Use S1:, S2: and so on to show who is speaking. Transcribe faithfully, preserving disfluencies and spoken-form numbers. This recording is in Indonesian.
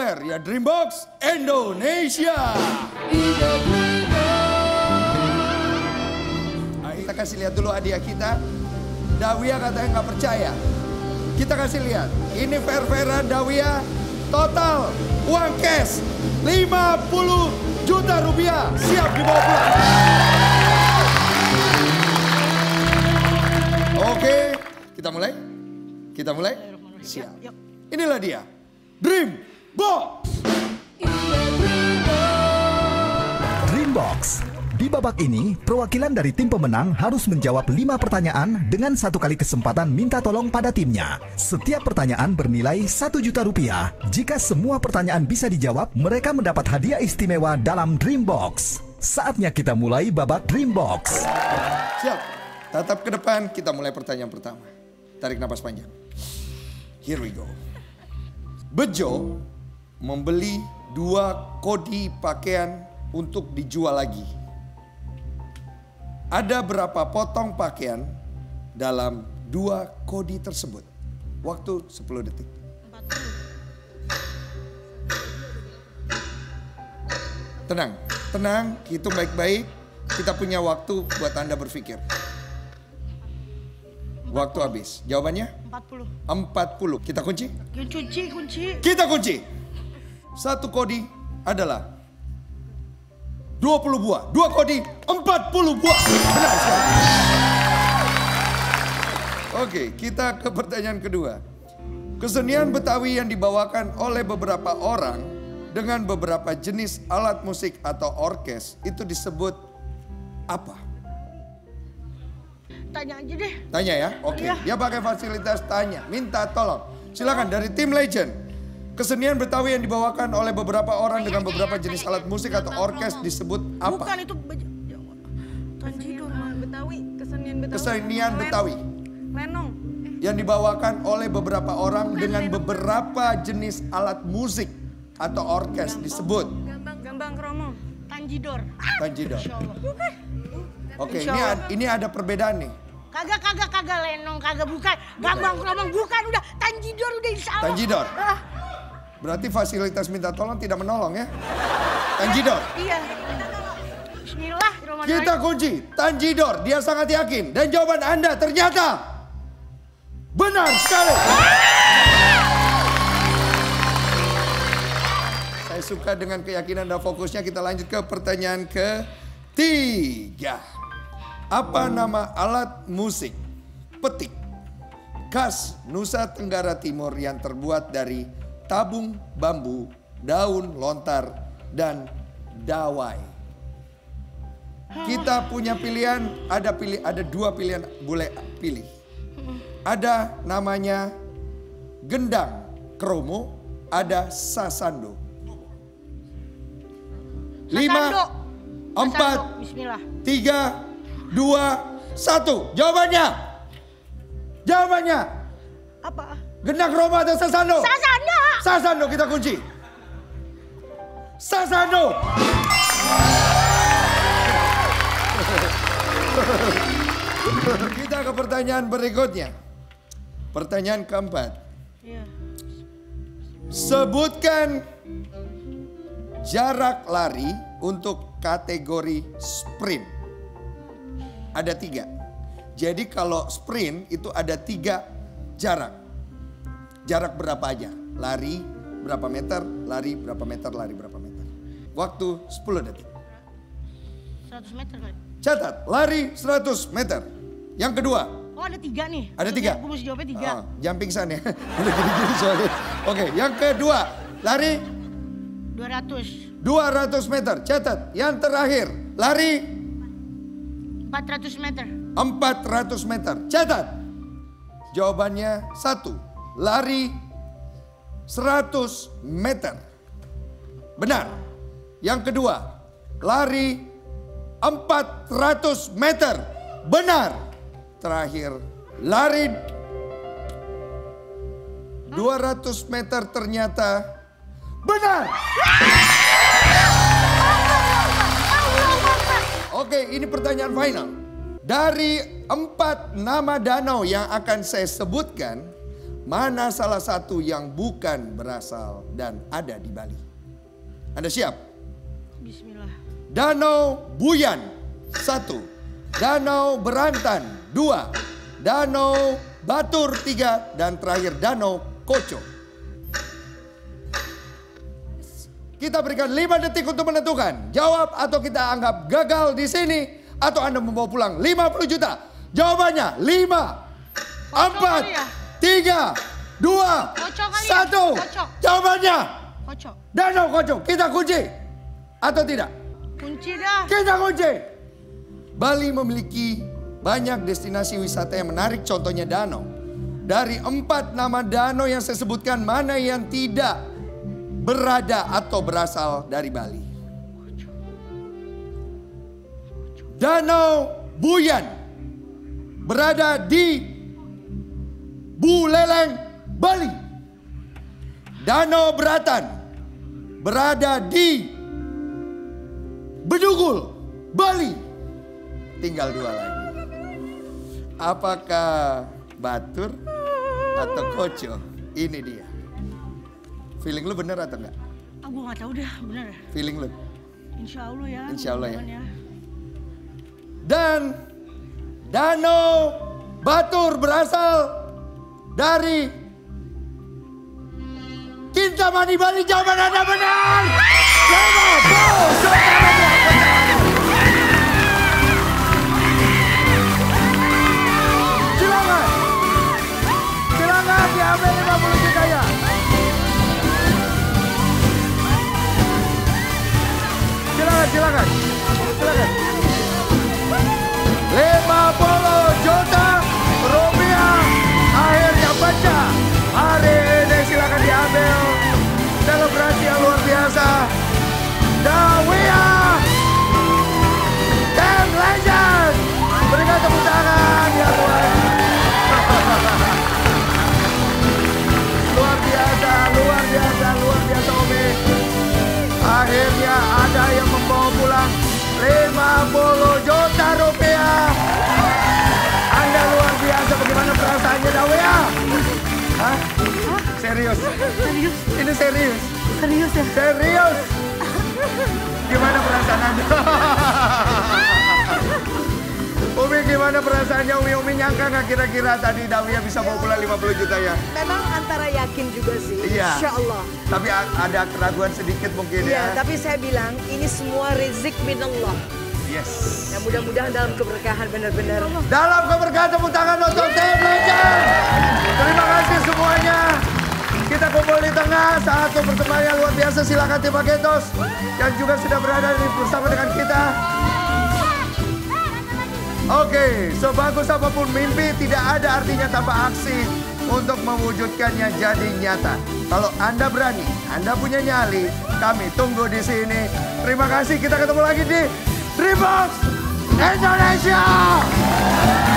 S1: Area Dreambox Indonesia. Nah, kita kasih lihat dulu hadiah kita. Dawia katanya nggak percaya. Kita kasih lihat. Ini fair-fairan Dawia. Total uang cash lima puluh juta rupiah. Siap dibawa pulang. Oke, kita mulai. Kita mulai. Siap. Inilah dia. Dream Box.
S2: Dreambox. Di babak ini, perwakilan dari tim pemenang harus menjawab lima pertanyaan dengan satu kali kesempatan minta tolong pada timnya. Setiap pertanyaan bernilai satu juta rupiah. Jika semua pertanyaan bisa dijawab, mereka mendapat hadiah istimewa dalam Dreambox. Saatnya kita mulai babak Dreambox.
S1: Siap. Tatap ke depan, kita mulai pertanyaan pertama. Tarik napas panjang. Here we go. Bejo membeli dua kodi pakaian untuk dijual lagi. Ada berapa potong pakaian dalam dua kodi tersebut? Waktu sepuluh detik. Tenang, tenang, hitung baik-baik. Kita punya waktu buat Anda berpikir. Waktu habis. Jawabannya?
S3: empat puluh.
S1: empat puluh. Kita kunci?
S3: Kunci, kunci.
S1: Kita kunci. Satu kodi adalah dua puluh buah. Dua kodi, empat puluh buah. Benar sekali. Oke, kita ke pertanyaan kedua. Kesenian Betawi yang dibawakan oleh beberapa orang dengan beberapa jenis alat musik atau orkes itu disebut apa?
S3: Tanya aja deh.
S1: Tanya ya, oke.
S3: Iya.
S1: Dia pakai fasilitas tanya, minta tolong. Silakan dari tim Legend. Kesenian Betawi yang dibawakan oleh beberapa orang dengan beberapa jenis alat musik atau orkes disebut apa?
S3: Bukan itu Tanjidor Betawi, kesenian Betawi.
S1: Kesenian Betawi.
S3: Lenong.
S1: Yang dibawakan oleh beberapa orang dengan beberapa jenis alat musik atau orkes disebut
S3: Gambang, Gambang Kromo. Tanjidor.
S1: Tanjidor.
S3: Bukan.
S1: Oke, ini ada, ini ada perbedaan nih.
S3: Kagak, kagak, kagak Lenong, kagak bukan. Gambang Kromo bukan, udah Tanjidor udah insya Allah.
S1: Tanjidor.
S3: Ah.
S1: Berarti fasilitas minta tolong tidak menolong ya? Tanjidor.
S3: Iya. Bismillah.
S1: Kita kunci Tanjidor. Dia sangat yakin. Dan jawaban Anda ternyata benar sekali. Saya suka dengan keyakinan dan fokusnya. Kita lanjut ke pertanyaan ketiga. Apa nama alat musik petik khas Nusa Tenggara Timur yang terbuat dari tabung bambu, daun lontar, dan dawai? Kita punya pilihan, ada pilih, ada dua pilihan boleh pilih. Ada namanya gendang kromo, ada sasando. Lima, empat,
S3: Bismillah.
S1: tiga, dua, satu. Jawabannya, jawabannya.
S3: Apa?
S1: Gendang kromo atau sasando?
S3: Sasando.
S1: Sasando, kita kunci. Sasando. Kita ke pertanyaan berikutnya. Pertanyaan keempat.
S3: Iya.
S1: Sebutkan jarak lari untuk kategori sprint. Ada tiga. Jadi kalau sprint itu ada tiga jarak. Jarak berapa aja? Lari berapa meter, lari berapa meter, lari berapa meter. Waktu sepuluh detik.
S3: seratus meter kali.
S1: Catat, lari seratus meter. Yang kedua.
S3: Oh ada tiga nih.
S1: Ada tiga.
S3: Gue mesti jawabnya tiga.
S1: Oh, jangan pingsan ya. Udah gini-gini soalnya. Oke, yang kedua. Lari
S3: dua ratus.
S1: dua ratus meter. Catat, yang terakhir. Lari
S3: empat ratus meter.
S1: empat ratus meter. Catat. Jawabannya satu. Lari seratus meter. Benar. Yang kedua. Lari empat ratus meter. Benar. Terakhir. Lari dua ratus meter ternyata benar. Oke, ini pertanyaan final. Dari empat nama danau yang akan saya sebutkan, mana salah satu yang bukan berasal dan ada di Bali? Anda siap?
S3: Bismillah.
S1: Danau Buyan, satu. Danau Berantan, dua. Danau Batur, tiga. Dan terakhir Danau Koco. Kita berikan lima detik untuk menentukan. Jawab atau kita anggap gagal di sini. Atau Anda membawa pulang lima puluh juta. Jawabannya lima, empat, tiga, dua, satu. Jawabannya
S3: Koco.
S1: Danau Koco. Kita kunci atau tidak?
S3: Kunci dah.
S1: Kita kunci. Bali memiliki banyak destinasi wisata yang menarik, contohnya danau. Dari empat nama danau yang saya sebutkan, mana yang tidak berada atau berasal dari Bali? Danau Buyan berada di Buleleng, Bali. Danau Beratan berada di Bedugul, Bali. Tinggal dua lagi. Apakah Batur atau Koco? Ini dia. Feeling lu bener atau enggak?
S3: Aku nggak tahu dah, bener.
S1: Feeling lu?
S3: Insya Allah ya.
S1: Insya Allah ya.
S3: ya.
S1: Dan Danau Batur berasal dari Kintamani, Bali. Jawaban Anda benar. Silakan. Silakan diambil lima puluh juta ya. Silakan, silakan. Silakan. lima puluh juta rupiah akhirnya pecah. Hari ini silakan diambil. Selebrasi yang luar biasa. Dawia dan Legend. Berikan tepuk tangan ya Tuhan. Luar biasa, luar biasa, luar biasa Umi. Akhirnya ada yang membawa pulang lima puluh juta rupiah. Anda luar biasa, bagaimana perasaannya Dawia? Hah? Serius?
S3: Serius?
S1: Ini serius?
S3: Serius ya?
S1: Serius? Gimana perasaan Anda? Umi gimana perasaannya Umi? Umi nyangka nggak kira-kira tadi Dawia bisa bawa pulang lima puluh juta ya?
S4: Memang antara yakin juga sih,
S1: Iya.
S4: insya Allah.
S1: Tapi ada keraguan sedikit mungkin
S4: Iya,
S1: ya?
S4: tapi saya bilang ini semua rezeki minallah.
S1: Yes.
S4: Ya mudah-mudahan dalam keberkahan benar-benar.
S1: Dalam keberkahan, tepuk tangan untuk tim Legend. Terima kasih semuanya. Kita kumpul di tengah, satu persembahan yang luar biasa. Silakan tim Agentos yang juga sudah berada di bersama dengan kita. Oke, sebagus apapun mimpi tidak ada artinya tanpa aksi untuk mewujudkannya jadi nyata. Kalau Anda berani, Anda punya nyali, kami tunggu di sini. Terima kasih, kita ketemu lagi di Dreambox Indonesia.